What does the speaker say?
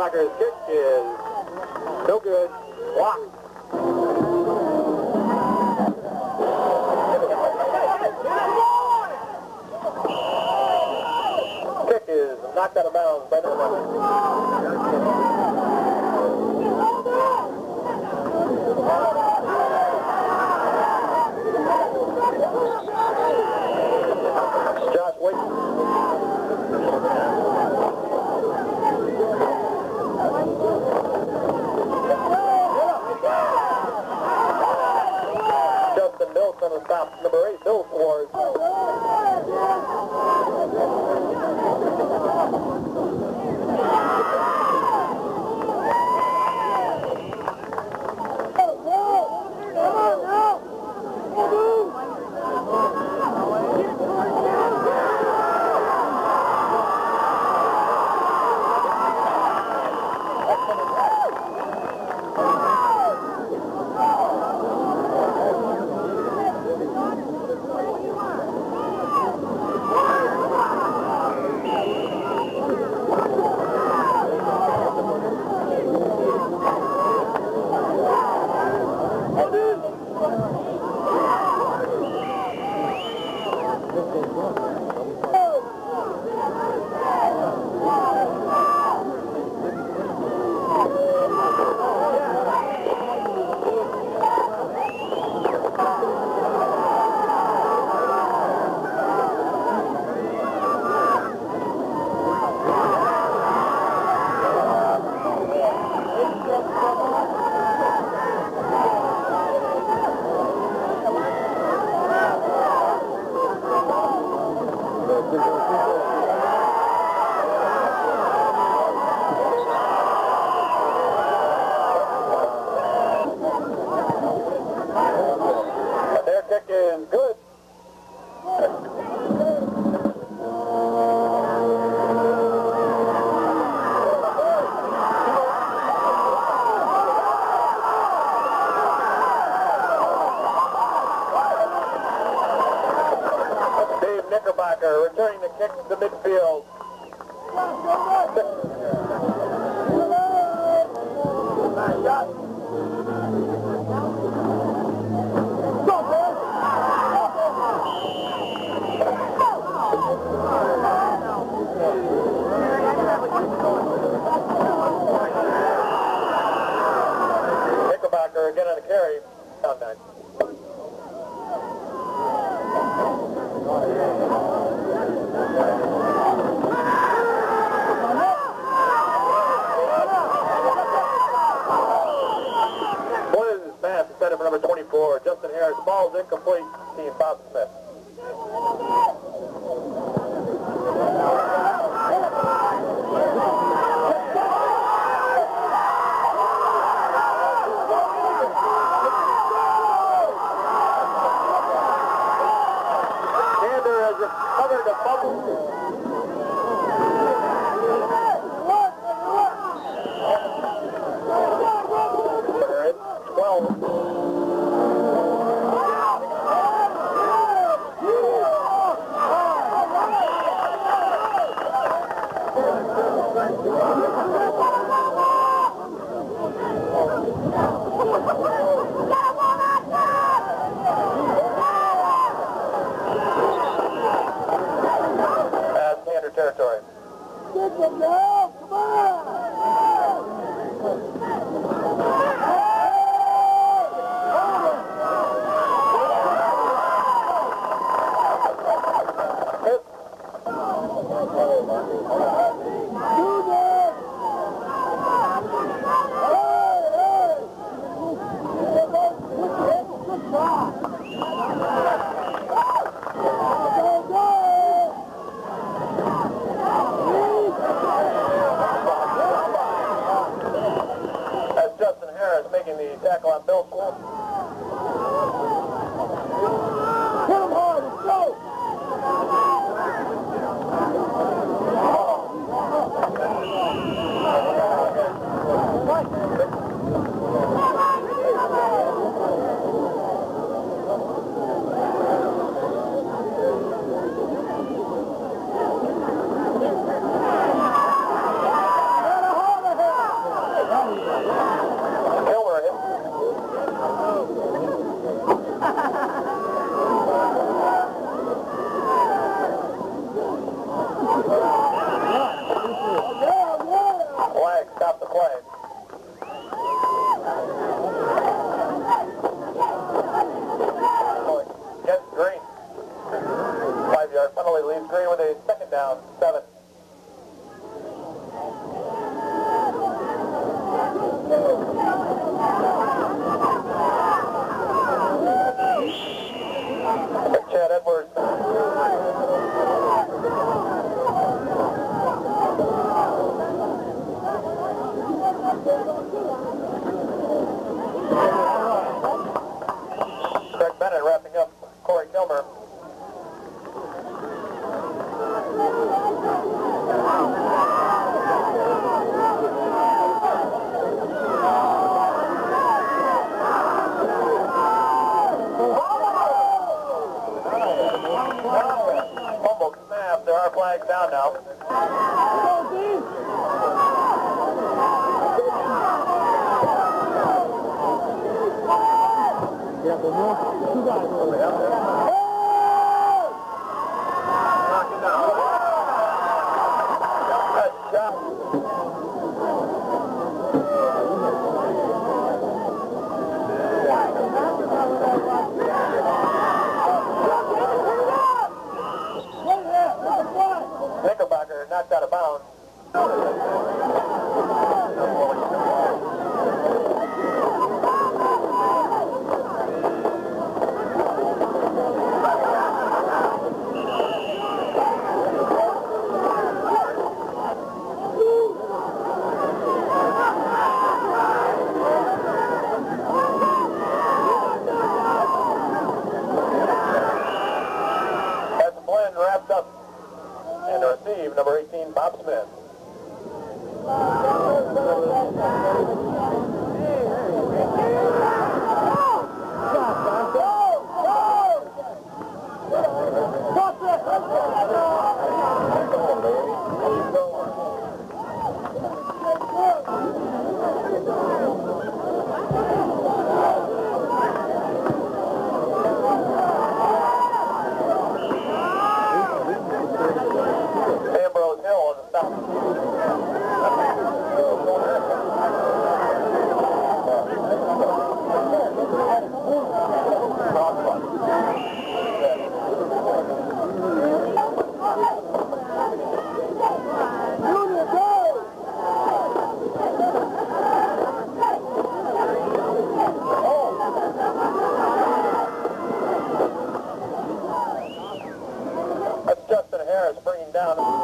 Knickerbocker's kick is no good. Blocked. Kick is knocked out of bounds by Knickerbocker. Josh Wade. Justin Mills on the stop. Number 8, Bill Ward. Their kick is good. Dave Knickerbocker returning the kick to midfield. Knickerbocker again on the carry. Down 9. What is this pass instead of number 24? Justin Harris. Ball's incomplete. Team Bob Smith. Candor has recovered a fumble. They're at 12. down now. Yeah, but no, two guys over there. Knock it down. Good job. Knickerbocker knocked out of bounds. As the blend wrapped up and to receive number 18, Bob Smith. Ambrose Hill on the stop. That's Justin Harris bringing down